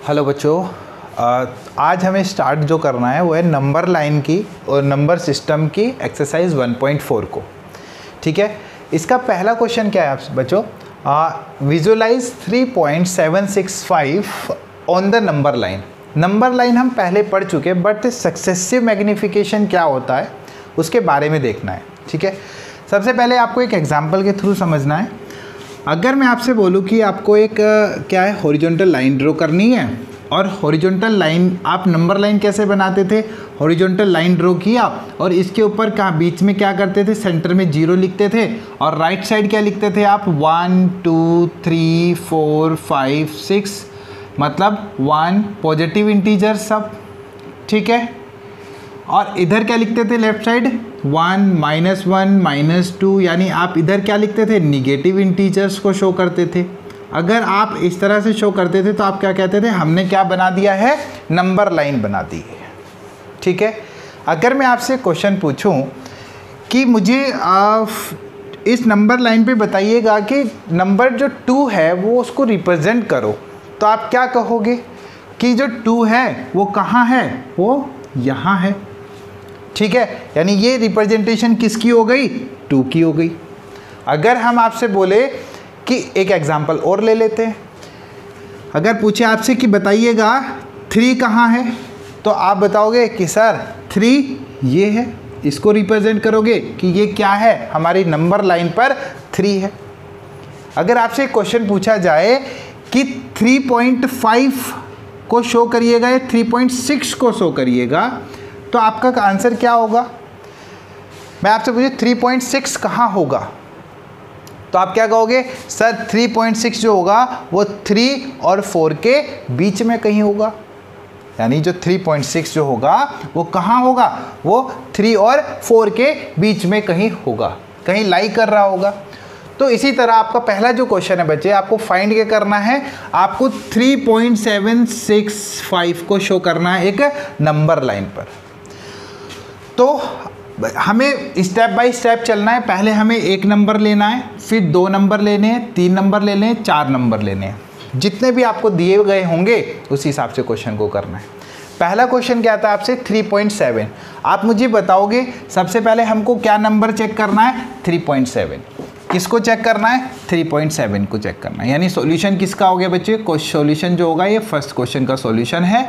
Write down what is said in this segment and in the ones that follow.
Hello बच्चों, आज हमें स्टार्ट जो करना है वो है नंबर लाइन की और नंबर सिस्टम की एक्सरसाइज 1.4 को। ठीक है, इसका पहला क्वेश्चन क्या है आप बच्चों? Visualize 3.765 on the number line. Number line हम पहले पढ़ चुके, बट सक्सेसिव मैग्नीफिकेशन क्या होता है उसके बारे में देखना है। ठीक है, सबसे पहले आपको एक एग्जाम्पल के थ्रू समझना है। अगर मैं आपसे बोलूँ कि आपको एक क्या है हॉरिजॉन्टल लाइन ड्रॉ करनी है, और हॉरिजॉन्टल लाइन आप नंबर लाइन कैसे बनाते थे? हॉरिजॉन्टल लाइन ड्रॉ किया और इसके ऊपर कहाँ बीच में क्या करते थे? सेंटर में 0 लिखते थे और राइट साइड क्या लिखते थे आप? 1 2 3 4 5 6, मतलब 1 पॉजिटिव इंटीजर सब। ठीक है, और इधर क्या लिखते थे लेफ्ट साइड? 1 -1 -2, यानी आप इधर क्या लिखते थे? निगेटिव इंटीजर्स को शो करते थे। अगर आप इस तरह से शो करते थे तो आप क्या कहते थे? हमने क्या बना दिया है? नंबर लाइन बना दी है। ठीक है, अगर मैं आपसे क्वेश्चन पूछूं कि मुझे इस नंबर लाइन पे बताइएगा कि नंबर जो 2 है वो उसको रिप्रेजेंट करो, तो आप क्या कहोगे कि जो 2 है वो कहाँ है? वो यहाँ है। ठीक है, यानी ये रिप्रेजेंटेशन किसकी हो गई? 2 की हो गई। अगर हम आपसे बोले कि एक एग्जांपल और ले लेते हैं, अगर पूछे आपसे कि बताइएगा 3 कहाँ है, तो आप बताओगे कि सर 3 ये है, इसको रिप्रेजेंट करोगे कि ये क्या है? हमारी नंबर लाइन पर 3 है। अगर आपसे क्वेश्चन पूछा जाए कि 3.5 को शो करिएगा या 3.6 को शो करिएगा, तो आपका आंसर क्या होगा? मैं आपसे पूछूं 3.6 कहाँ होगा, तो आप क्या कहोगे? सर 3.6 जो होगा वो 3 और 4 के बीच में कहीं होगा। यानी जो 3.6 जो होगा वो कहाँ होगा? वो 3 और 4 के बीच में कहीं होगा, कहीं लाई कर रहा होगा। तो इसी तरह आपका पहला जो क्वेश्चन है बच्चे, आपको फाइंड क्या करना है? आपको 3.765 को शो करना है एक नंबर लाइन पर। तो हमें स्टेप बाय स्टेप चलना है। पहले हमें 1 नंबर लेना है, फिर 2 नंबर लेने हैं, 3 नंबर लेने हैं, 4 नंबर लेने हैं। जितने भी आपको दिए गए होंगे उस हिसाब से क्वेश्चन को करना है। पहला क्वेश्चन क्या था आपसे? 3.7। आप मुझे बताओगे सबसे पहले हमको क्या नंबर चेक करना है? 3.7। किसको चेक करना है? 3.7 को चेक करना है। यानी सॉल्यूशन किसका हो गया बच्चे? सॉल्यूशन जो होगा ये फर्स्ट क्वेश्चन का सॉल्यूशन है।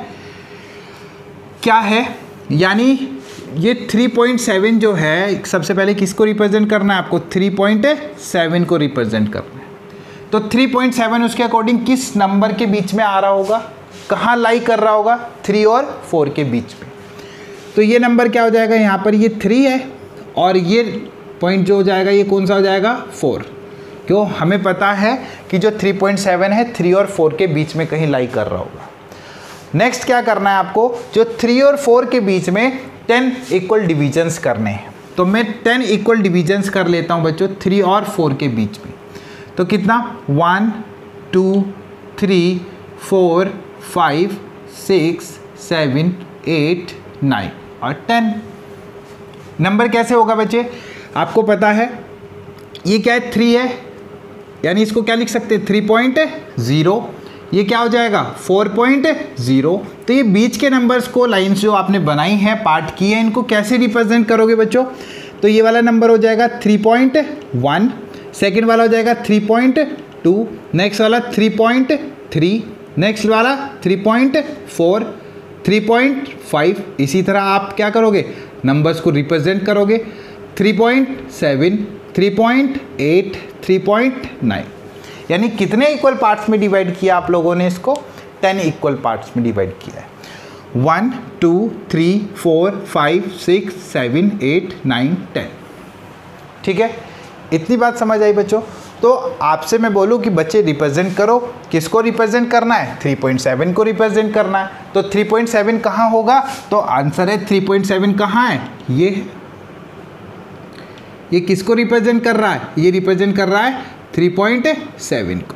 क्या है? यानी ये 3.7 जो है, सबसे पहले किसको रिप्रेजेंट करना है आपको? 3.7 को रिप्रेजेंट करना है। तो 3.7 उसके अकॉर्डिंग किस नंबर के बीच में आ रहा होगा? कहाँ लाई कर रहा होगा? 3 और 4 के बीच में। तो ये नंबर क्या हो जाएगा? यहाँ पर ये 3 है और ये पॉइंट जो हो जाएगा ये कौन सा हो जाएगा? 4। क्यों? हमें पता है कि जो 3.7 है 3 और 4 के बीच में कहीं लाई कर रहा होगा। नेक्स्ट क्या करना है आपको? जो 3 और 4 के बीच में 10 इक्वल डिविजन्स करने हैं। तो मैं 10 इक्वल डिविजन्स कर लेता हूं बच्चों 3 और 4 के बीच में। तो कितना? 1 2 3 4 5 6 7 8 9 और 10। नंबर कैसे होगा बच्चे? आपको पता है ये क्या है? 3 है, यानी इसको क्या लिख सकते हैं? 3.0। ये क्या हो जाएगा? 4.0। तो ये बीच के नंबर्स को, लाइंस जो आपने बनाई हैं, पार्ट की है, इनको कैसे रिप्रेजेंट करोगे बच्चों? तो ये वाला नंबर हो जाएगा 3.1, सेकंड वाला हो जाएगा 3.2, नेक्स्ट वाला 3.3, नेक्स्ट वाला 3.4, 3.5। इसी तरह आप क्या करोगे? नंबर्स को रिप्रेजेंट करोगे। 3.7, 3.8, 3.9। यानी कितने इक्वल पार्ट्स में डिवाइड किया आप लोगों ने इसको? 10 इक्वल पार्ट्स में डिवाइड किया है। 1 2 3 4 5 6 7 8 9 10। ठीक है, इतनी बात समझ आई बच्चों? तो आपसे मैं बोलूँ कि बच्चे रिप्रेजेंट करो। किसको रिप्रेजेंट करना है? 3.7 को रिप्रेजेंट करना है। तो 3.7 कहाँ होगा? तो आंसर है 3.7 कहाँ है? ये है। ये किसको रिप्रेजेंट कर रहा है? ये रिप्रेजेंट कर रहा है 3.7 को।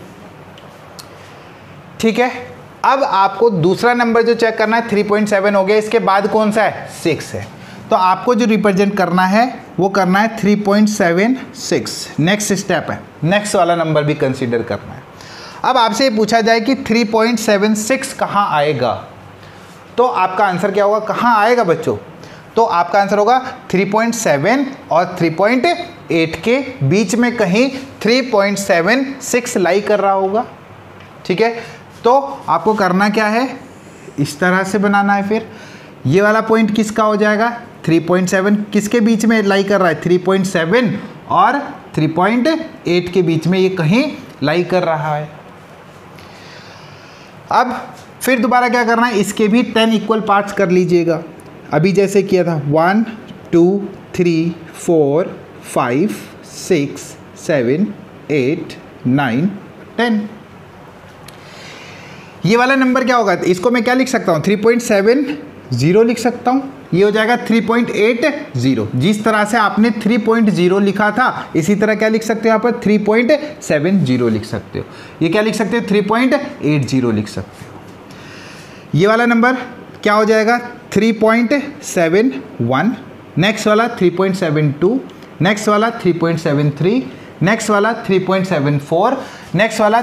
ठीक है, अब आपको दूसरा नंबर जो चेक करना है 3.7 हो गया, इसके बाद कौन सा है? 6 है। तो आपको जो रिप्रेजेंट करना है वो करना है 3.76। नेक्स्ट स्टेप है, नेक्स्ट वाला नंबर भी कंसीडर करना है। अब आपसे पूछा जाए कि 3.76 कहाँ आएगा, तो आपका आंसर क्या होगा, कहाँ आएगा बच्चों? तो आपका आंसर होगा 3.7 और 3.8 के बीच में कहीं 3.76 लाई कर रहा होगा। ठीक है, तो आपको करना क्या है, इस तरह से बनाना है। फिर ये वाला पॉइंट किसका हो जाएगा, 3.7 किसके बीच में लाई कर रहा है, 3.7 और 3.8 के बीच में ये कहीं लाई कर रहा है। अब फिर दोबारा क्या करना है, इसके भी 10 इक्वल पार्ट्स कर लीजिएगा, अभी जैसे किया था 1 2 3 4 5 6 7 8 9 10। ये वाला नंबर क्या होगा, इसको मैं क्या लिख सकता हूँ, 3.70 लिख सकता हूँ। ये हो जाएगा 3.80। जिस तरह से आपने 3.0 लिखा था इसी तरह क्या लिख सकते हो यहाँ पर 3.70 लिख सकते हो। ये क्या लिख सकते हो, 3.80 लिख सकते हो। ये वाला नंबर क्या हो जाएगा 3.71, नेक्स्ट वाला 3.72, नेक्स्ट वाला 3.73, नेक्स्ट वाला 3.74, नेक्स्ट वाला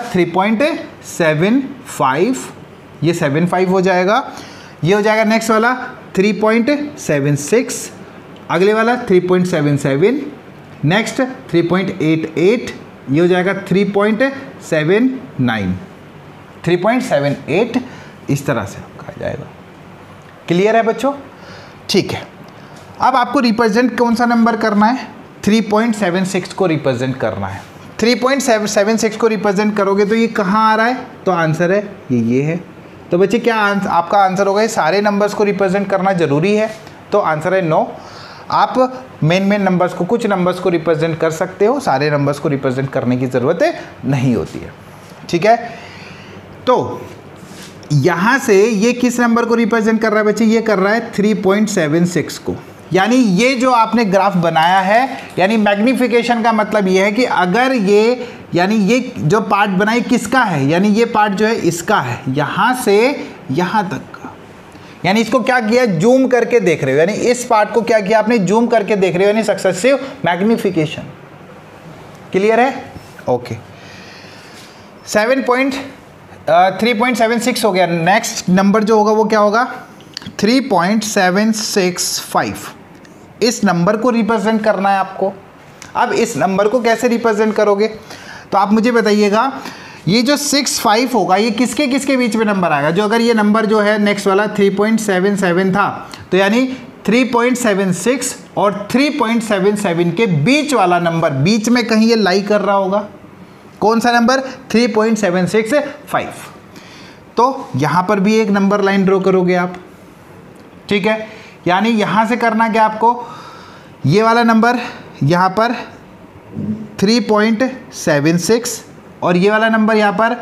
3.75, ये 75 हो जाएगा। ये हो जाएगा नेक्स्ट वाला 3.76, अगले वाला 3.77, नेक्स्ट 3.88, ये हो जाएगा 3.79, 3.78, इस तरह से आपका आ जाएगा। क्लियर है बच्चों? ठीक है, अब आपको रिप्रेजेंट कौन सा नंबर करना है, 3.76 को रिप्रेजेंट करना है। 3.76 को रिप्रेजेंट करोगे तो ये कहाँ आ रहा है, तो आंसर है ये है। तो बच्चे क्या आपका आंसर होगा, ये सारे नंबर्स को रिप्रेजेंट करना ज़रूरी है, तो आंसर है नो। आप मेन नंबर्स को, कुछ नंबर्स को रिप्रेजेंट कर सकते हो, सारे नंबर्स को रिप्रेजेंट करने की ज़रूरत नहीं होती है। ठीक है, तो यहाँ से ये किस नंबर को रिप्रेजेंट कर रहा है बच्चे, ये कर रहा है 3.76 को। यानी ये जो आपने ग्राफ बनाया है, यानी मैग्नीफिकेशन का मतलब ये है कि अगर ये, यानी ये जो पार्ट बनाई किसका है, यानी ये पार्ट जो है इसका है, यहाँ से यहाँ तक का। यानी इसको क्या किया, जूम करके देख रहे हो, यानी इस पार्ट को क्या किया आपने, जूम करके देख रहे हो, यानी सक्सेसिव मैग्नीफिकेशन। क्लियर है? ओके, 3.76 हो गया। नेक्स्ट नंबर जो होगा वो क्या होगा, 3.765। इस नंबर को रिप्रेजेंट करना है आपको। अब इस नंबर को कैसे रिप्रेजेंट करोगे, तो आप मुझे बताइएगा, ये जो 65 होगा ये किसके किसके बीच में नंबर आएगा, जो अगर ये नंबर जो है नेक्स्ट वाला 3.77 था, तो यानी 3.76 और 3.77 के बीच वाला नंबर, बीच में कहीं ये लाई कर रहा होगा। कौन सा नंबर, 3.765। तो यहाँ पर भी एक नंबर लाइन ड्रॉ करोगे आप। ठीक है, यानी यहाँ से करना क्या आपको, ये वाला नंबर यहाँ पर 3.76 और ये वाला नंबर यहाँ पर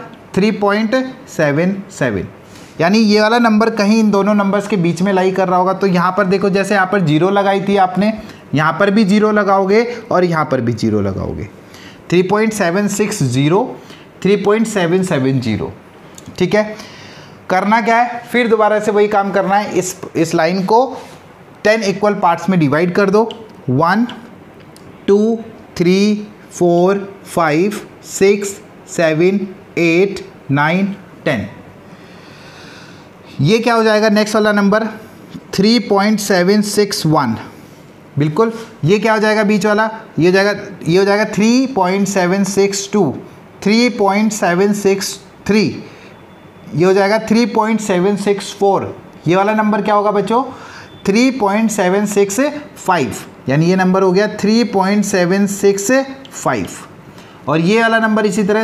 3.77, यानी ये वाला नंबर कहीं इन दोनों नंबर्स के बीच में लाई कर रहा होगा। तो यहाँ पर देखो, जैसे यहाँ पर 0 लगाई थी आपने, यहाँ पर भी 0 लगाओगे और यहाँ पर भी 0 लगाओगे। 3.760, 3.770। ठीक है, करना क्या है, फिर दोबारा से वही काम करना है, इस लाइन को 10 इक्वल पार्ट्स में डिवाइड कर दो। 1 2 3 4 5 6 7 8 9 10। ये क्या हो जाएगा नेक्स्ट वाला नंबर, 3.761। बिल्कुल, ये क्या हो जाएगा बीच वाला, ये हो जाएगा 3.762, 3.763, ये हो जाएगा 3.764। ये वाला नंबर क्या होगा बच्चों, 3.765, यानी ये नंबर हो गया 3.765। और ये वाला नंबर इसी तरह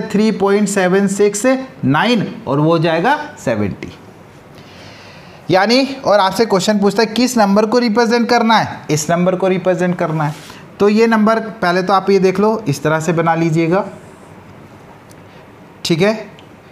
3.769 और वो हो जाएगा 70। यानी, और आपसे क्वेश्चन पूछता है किस नंबर को रिप्रेजेंट करना है, इस नंबर को रिप्रेजेंट करना है। तो ये नंबर पहले तो आप ये देख लो, इस तरह से बना लीजिएगा। ठीक है,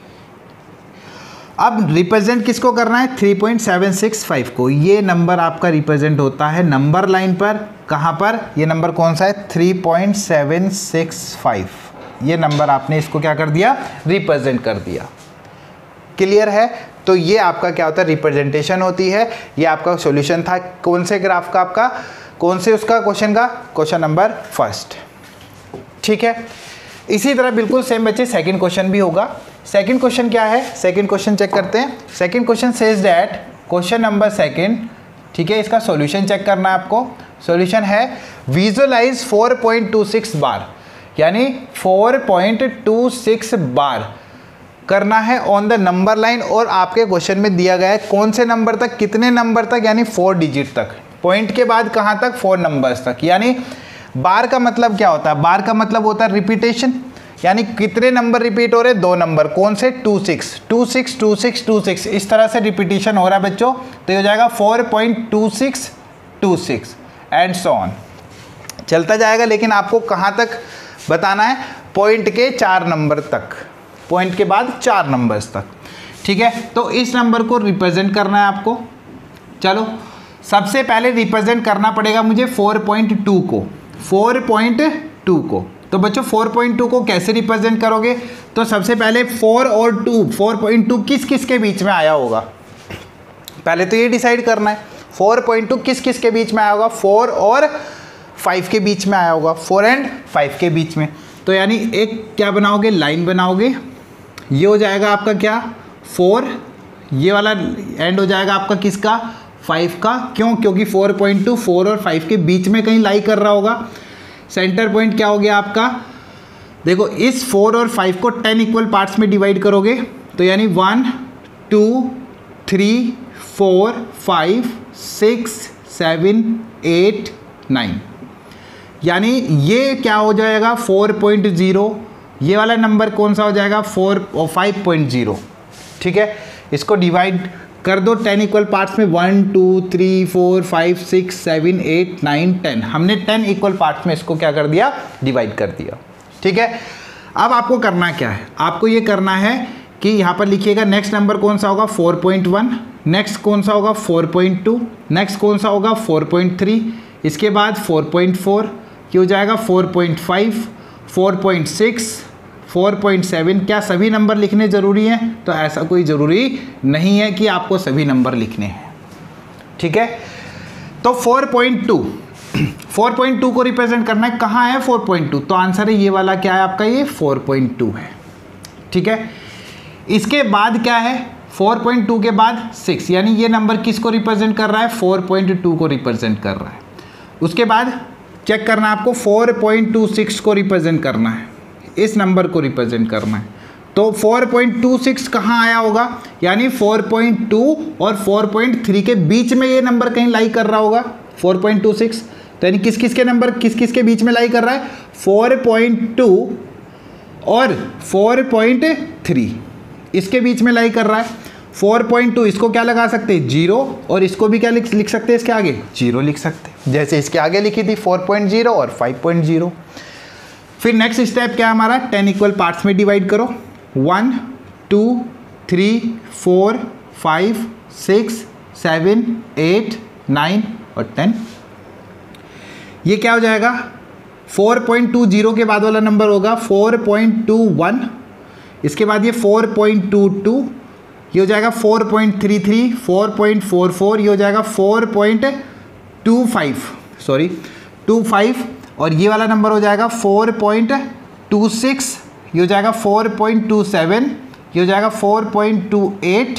अब रिप्रेजेंट किसको करना है, 3.765 को। ये नंबर आपका रिप्रेजेंट होता है नंबर लाइन पर, कहाँ पर, ये नंबर कौन सा है, 3.765। ये नंबर आपने इसको क्या कर दिया, रिप्रेजेंट कर दिया। क्लियर है? तो ये आपका क्या होता है, रिप्रेजेंटेशन होती है। ये आपका सॉल्यूशन था कौन से ग्राफ का, आपका कौन से उसका क्वेश्चन का, क्वेश्चन नंबर फर्स्ट। ठीक है, इसी तरह बिल्कुल सेम बच्चे सेकंड क्वेश्चन भी होगा। सेकंड क्वेश्चन क्या है, सेकंड क्वेश्चन चेक करते हैं। Second question says that, question number second, ठीक है, इसका सॉल्यूशन चेक करना है आपको। सॉल्यूशन है विजुअलाइज 4.26 बार, यानी 4.26 बार करना है ऑन द नंबर लाइन, और आपके क्वेश्चन में दिया गया है कौन से नंबर तक, कितने नंबर तक, यानी 4 डिजिट तक। पॉइंट के बाद कहाँ तक, 4 नंबर्स तक। यानी बार का मतलब क्या होता है, बार का मतलब होता है रिपीटेशन, यानी कितने नंबर रिपीट हो रहे हैं, 2 नंबर, कौन से, 26 26 26 26, इस तरह से रिपीटिशन हो रहा है बच्चों। तो ये हो जाएगा 4.2626 एंड सो ऑन, चलता जाएगा। लेकिन आपको कहाँ तक बताना है, पॉइंट के 4 नंबर तक, पॉइंट के बाद 4 नंबर्स तक, ठीक है। तो इस नंबर को रिप्रेजेंट करना है आपको। चलो सबसे पहले रिप्रेजेंट करना पड़ेगा मुझे 4.2 को, 4.2 को। तो बच्चों 4.2 को कैसे रिप्रेजेंट करोगे, तो सबसे पहले 4 और 2, 4.2 किस किस के बीच में आया होगा, पहले तो ये डिसाइड करना है 4.2 किस किस के बीच में आया होगा, 4 और 5 के बीच में आया होगा, 4 और 5 के बीच में। तो यानी एक क्या बनाओगे, लाइन बनाओगे, ये हो जाएगा आपका क्या 4, ये वाला एंड हो जाएगा आपका किसका, 5 का। क्यों, क्योंकि 4.2 4 और 5 के बीच में कहीं लाई कर रहा होगा। सेंटर पॉइंट क्या हो गया आपका, देखो इस 4 और 5 को 10 इक्वल पार्ट्स में डिवाइड करोगे, तो यानी 1 2 3 4 5 6 7 8 9, यानी ये क्या हो जाएगा 4.0, ये वाला नंबर कौन सा हो जाएगा 4 और 5.0, ठीक है। इसको डिवाइड कर दो 10 इक्वल पार्ट्स में, 1 2 3 4 5 6 7 8 9 10, हमने 10 इक्वल पार्ट्स में इसको क्या कर दिया, डिवाइड कर दिया, ठीक है। अब आपको करना क्या है, आपको ये करना है कि यहाँ पर लिखिएगा नेक्स्ट नंबर कौन सा होगा 4.1, नेक्स्ट कौन सा होगा 4.2, नेक्स्ट कौन सा होगा 4.3, इसके बाद 4.4, ये हो जाएगा 4.5, 4.6, 4.7। क्या सभी नंबर लिखने ज़रूरी हैं, तो ऐसा कोई ज़रूरी नहीं है कि आपको सभी नंबर लिखने हैं, ठीक है। तो 4.2 को रिप्रेजेंट करना है, कहाँ है 4.2, तो आंसर है ये वाला, क्या है आपका, ये 4.2 है, ठीक है। इसके बाद क्या है, 4.2 के बाद 6, यानी ये नंबर किसको रिप्रेजेंट कर रहा है, 4.2 को रिप्रेजेंट कर रहा है। उसके बाद चेक करना है आपको 4.26 को रिप्रेजेंट करना है, इस नंबर को रिप्रेजेंट करना है। तो 4.26 कहाँ आया होगा, यानी 4.2 और 4.3 के बीच में ये नंबर कहीं लाई कर रहा होगा 4.26। तो यानी किस किस के नंबर किस किस के बीच में लाई कर रहा है, 4.2 और 4.3 इसके बीच में लाई कर रहा है। 4.2 इसको क्या लगा सकते हैं, 0, और इसको भी क्या लिख सकते हैं, इसके आगे 0 लिख सकते हैं, जैसे इसके आगे लिखी थी 4.0 और 5.0। फिर नेक्स्ट स्टेप क्या है हमारा, 10 इक्वल पार्ट्स में डिवाइड करो, 1 2 3 4 5 6 7 8 9 और 10। ये क्या हो जाएगा, 4.20 के बाद वाला नंबर होगा 4.21, इसके बाद ये 4.22, ये हो जाएगा 4.33, 4.44, ये हो जाएगा 4.25, और ये वाला नंबर हो जाएगा 4.26, ये हो जाएगा 4.27, ये हो जाएगा 4.28,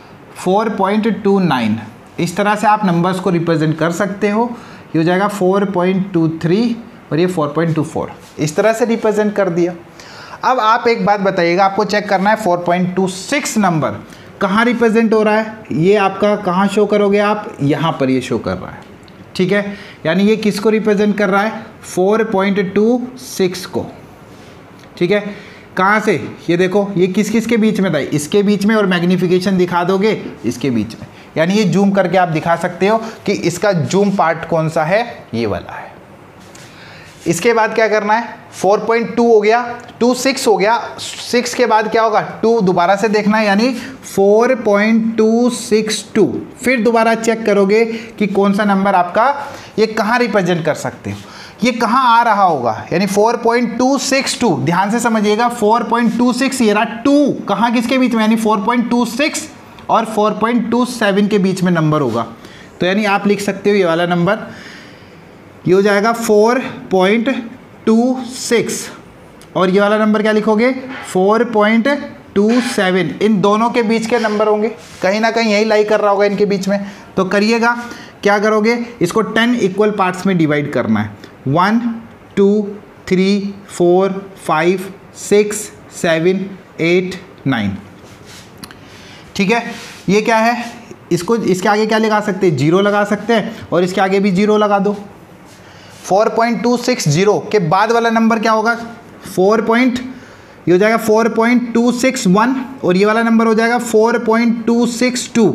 4.29। इस तरह से आप नंबर्स को रिप्रेजेंट कर सकते हो। ये हो जाएगा 4.23 और ये 4.24, इस तरह से रिप्रेजेंट कर दिया। अब आप एक बात बताइएगा, आपको चेक करना है 4.26 नंबर कहाँ रिप्रेजेंट हो रहा है, ये आपका कहाँ शो करोगे आप, यहाँ पर ये शो कर रहा है, ठीक है। यानी ये किसको रिप्रेजेंट कर रहा है, 4.26 को, ठीक है। कहाँ से, ये देखो ये किस किस के बीच में था, इसके बीच में, और मैग्नीफिकेशन दिखा दोगे इसके बीच में, यानी ये जूम करके आप दिखा सकते हो कि इसका जूम पार्ट कौन सा है, ये वाला है। इसके बाद क्या करना है, 4.2 हो गया, 26 हो गया, 6 के बाद क्या होगा, 2 दोबारा से देखना है, यानी 4.262। फिर दोबारा चेक करोगे कि कौन सा नंबर आपका ये कहाँ रिप्रेजेंट कर सकते हो, ये कहाँ आ रहा होगा, यानी 4.262। ध्यान से समझिएगा, 4.26 ये रहा 2 कहाँ किसके बीच में, यानी 4.26 और 4.27 के बीच में नंबर होगा। तो यानी आप लिख सकते हो ये वाला नंबर, ये हो जाएगा 4.26 और ये वाला नंबर क्या लिखोगे 4.27, इन दोनों के बीच के नंबर होंगे, कहीं ना कहीं यही लाई कर रहा होगा इनके बीच में। तो करिएगा, क्या करोगे, इसको 10 इक्वल पार्ट्स में डिवाइड करना है, 1 2 3 4 5 6 7 8 9। ठीक है, ये क्या है, इसको इसके आगे क्या लगा सकते हैं, 0 लगा सकते हैं, और इसके आगे भी 0 लगा दो। 4.260 के बाद वाला नंबर क्या होगा, ये हो जाएगा 4.261, और ये वाला नंबर हो जाएगा 4.262,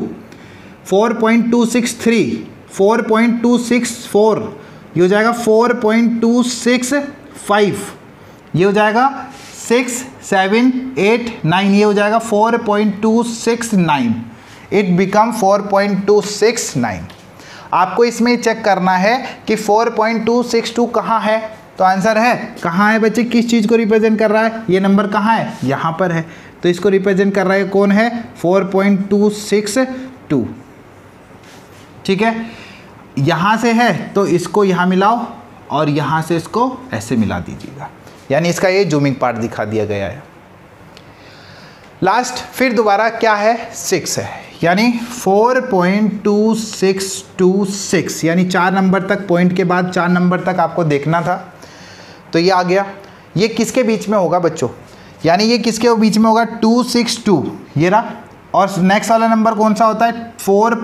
4.263, 4.264, ये हो जाएगा 4.265, ये हो जाएगा 6 7 8 9, ये हो जाएगा 4.269, इट बिकम 4.269। आपको इसमें चेक करना है कि 4.262 कहाँ है, तो आंसर है कहाँ है बच्चे, किस चीज़ को रिप्रेजेंट कर रहा है, ये नंबर कहाँ है, यहाँ पर है, तो इसको रिप्रेजेंट कर रहा है कौन है, 4.262। ठीक है, यहाँ से है तो इसको यहाँ मिलाओ और यहाँ से इसको ऐसे मिला दीजिएगा, यानी इसका ये जूमिंग पार्ट दिखा दिया गया है। लास्ट फिर दोबारा क्या है, 6 है, यानी 4.2626, यानी 4 नंबर तक, पॉइंट के बाद 4 नंबर तक आपको देखना था, तो ये आ गया। ये किसके बीच में होगा बच्चों, यानी ये किसके बीच में होगा, 262, ये रहा, और नेक्स्ट वाला नंबर कौन सा होता है,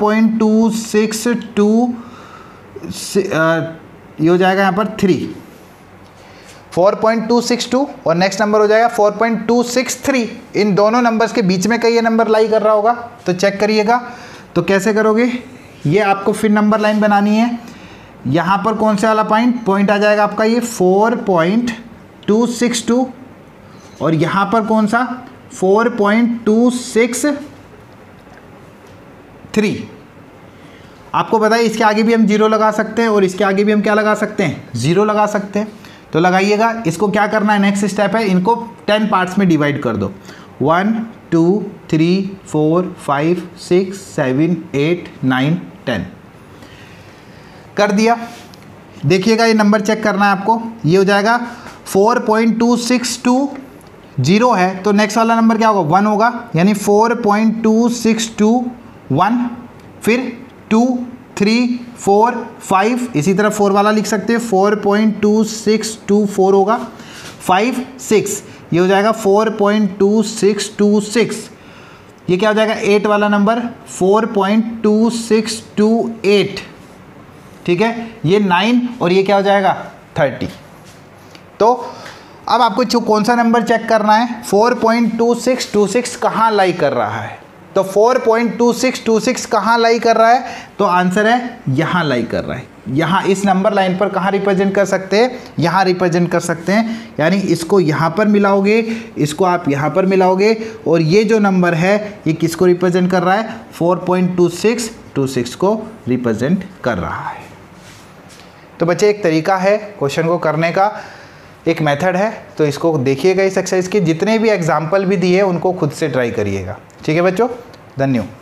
4.262, ये हो जाएगा यहाँ पर 3, 4.262, और नेक्स्ट नंबर हो जाएगा 4.263। इन दोनों नंबर्स के बीच में कहीं ये नंबर लाई कर रहा होगा, तो चेक करिएगा। तो कैसे करोगे, ये आपको फिर नंबर लाइन बनानी है, यहाँ पर कौन से वाला पॉइंट आ जाएगा आपका, ये 4.262, और यहाँ पर कौन सा 4.263। आपको पता है इसके आगे भी हम 0 लगा सकते हैं, और इसके आगे भी हम क्या लगा सकते हैं, 0 लगा सकते हैं। तो लगाइएगा, इसको क्या करना है, नेक्स्ट स्टेप है, इनको 10 पार्ट्स में डिवाइड कर दो, 1 2 3 4 5 6 7 8 9 10 कर दिया। देखिएगा ये नंबर चेक करना है आपको, ये हो जाएगा 4.262, 0 है तो नेक्स्ट वाला नंबर क्या होगा, 1 होगा, यानी 4.261, फिर 2 3 4 5, इसी तरह 4 वाला लिख सकते हैं, 4.2624 होगा, 5 6, ये हो जाएगा 4.2626, ये क्या हो जाएगा 8 वाला नंबर 4.2628। ठीक है, ये 9, और ये क्या हो जाएगा 30। तो अब आपको कौन सा नंबर चेक करना है, 4.2626 कहाँ लाई कर रहा है, तो 4.2626 कहाँ लाई कर रहा है, तो आंसर है यहाँ लाई कर रहा है, यहाँ इस नंबर लाइन पर कहाँ रिप्रेजेंट कर सकते हैं, यहाँ रिप्रेजेंट कर सकते हैं, यानी इसको यहाँ पर मिलाओगे, इसको आप यहाँ पर मिलाओगे, और ये जो नंबर है ये किसको रिप्रेजेंट कर रहा है, 4.2626 को रिप्रेजेंट कर रहा है। तो बच्चे एक तरीका है क्वेश्चन को करने का, एक मेथड है, तो इसको देखिएगा, इस एक्सरसाइज के जितने भी एग्जाम्पल भी दिए उनको खुद से ट्राई करिएगा। ठीक है बच्चों, धन्यवाद।